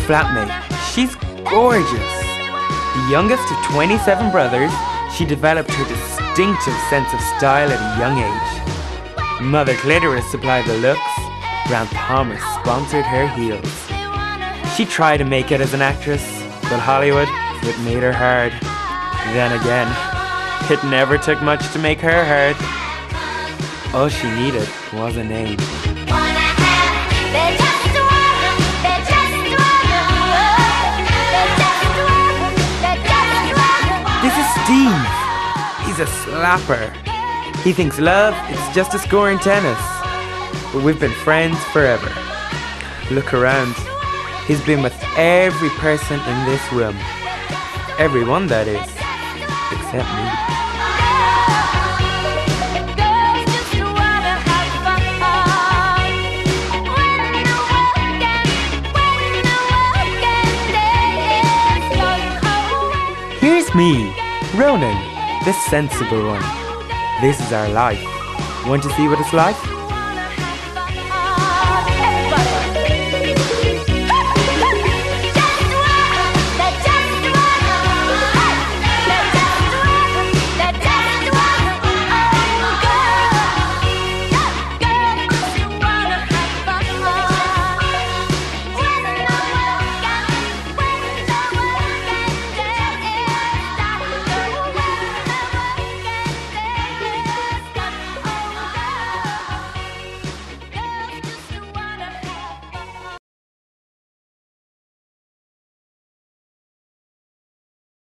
flatmate. She's gorgeous. The youngest of 27 brothers, she developed her distinctive sense of style at a young age. Mother Clitoris supplied the looks, Grant Thomas sponsored her heels. She tried to make it as an actress, but Hollywood, it made her hard. Then again, it never took much to make her heard. All she needed was a name. This is Steve. He's a slapper. He thinks love is just a score in tennis. But we've been friends forever. Look around. He's been with every person in this room. Everyone, that is. Except me. Here's me, Ronan, the sensible one. This is our life. Want to see what it's like?